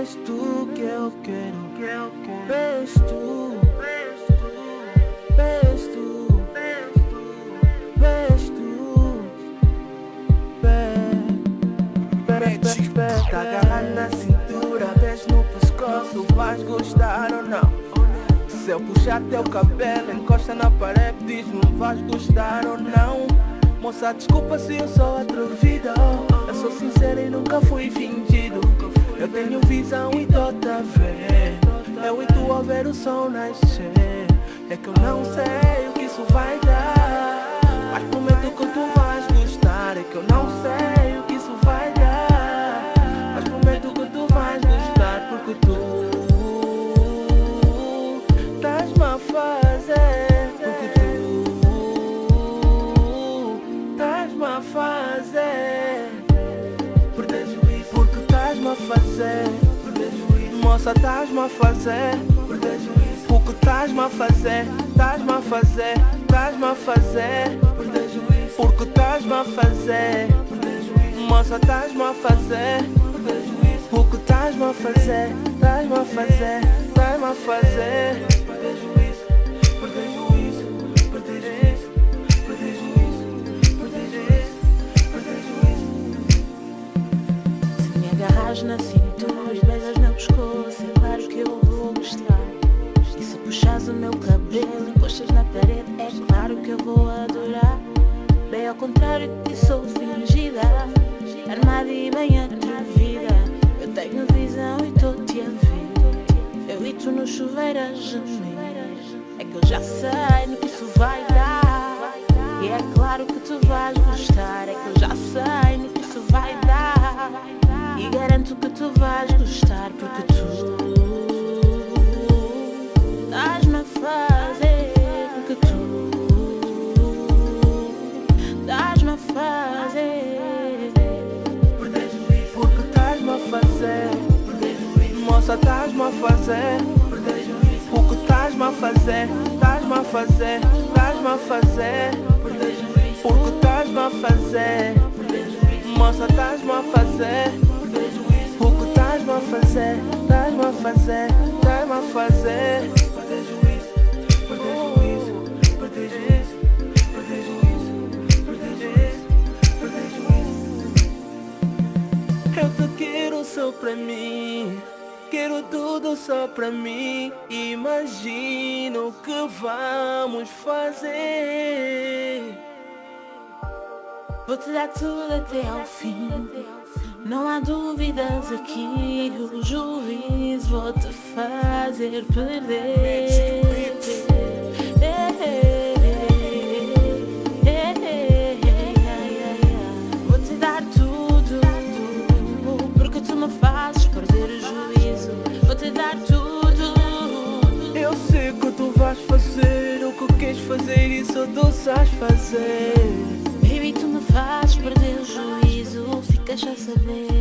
És tu que eu quero, és tu, és tu, és tu, tá agarrado na cintura, beijo no pescoço, vais gostar ou não? Se eu puxar teu cabelo, encosta na parede, diz-me vais gostar ou não? Moça, desculpa se eu sou atrevida, eu sou sincera e nunca fui fingido. Eu tenho visão e tô-te a ver, eu e tu ao ver o sol nascer. É que eu não sei o que isso vai dar, mas prometo que tu vais gostar. É que eu não sei o que isso vai dar, mas prometo que tu vais gostar. Porque tu estás-me a fazer, porque tu estás-me a fazer perder juízo, porque estás-me a fazer perder juízo. Moça, estás-me a fazer perder juízo, porque estás-me a fazer, estás-me a fazer, estás-me a fazer perder juízo, porque estás-me a fazer perder juízo. Moça, estás-me a fazer perder juízo, porque estás-me a fazer, estás-me a fazer, estás-me a fazer perder juízo, perder juízo, perder juízo, perder juízo, perder juízo, perder juízo. Se me agarras na cintura e beijas meu pescoço, é claro que eu vou gostar. E se puxas o meu cabelo, encostas na parede, é claro que eu vou adorar. Bem ao contrário de ti, sou fingida, armada e bem atrevida. Eu tenho visão e tô-te a ver, eu e tu no chuveiro a gemer. É que eu já sei no que isso vai dar, e é claro que tu vais gostar. É que eu já sei no que isso vai dar, e garanto que tu vais gostar. Porque tu estás-me a fazer, porque tu estás-me a fazer perder juízo, porque estás-me a fazer perder juízo. Moça, estás-me a fazer perder juízo, porque estás-me a fazer, estás-me a fazer, estás-me a fazer perder juízo, porque estás-me a fazer perder juízo. Moça, estás-me a fazer perder juízo, porque estás-me a fazer, estás-me a fazer, estás-me a fazer perder juízo, perder juízo, perder juízo, perder juízo, perder juízo, perder juízo. Eu te quero só pra mim, quero tudo só pra mim. Imagino o que vamos fazer. Vou-te dar tudo até ao fim, não há dúvidas aqui. O juízo vou-te fazer perder. Vou-te dar tudo, porque tu me fazes perder o juízo. Vou-te dar tudo. Eu sei que tu vais fazer o que queres fazer e só tu sabes fazer. Baby, tu me fazes perder o juízo, ficas a saber.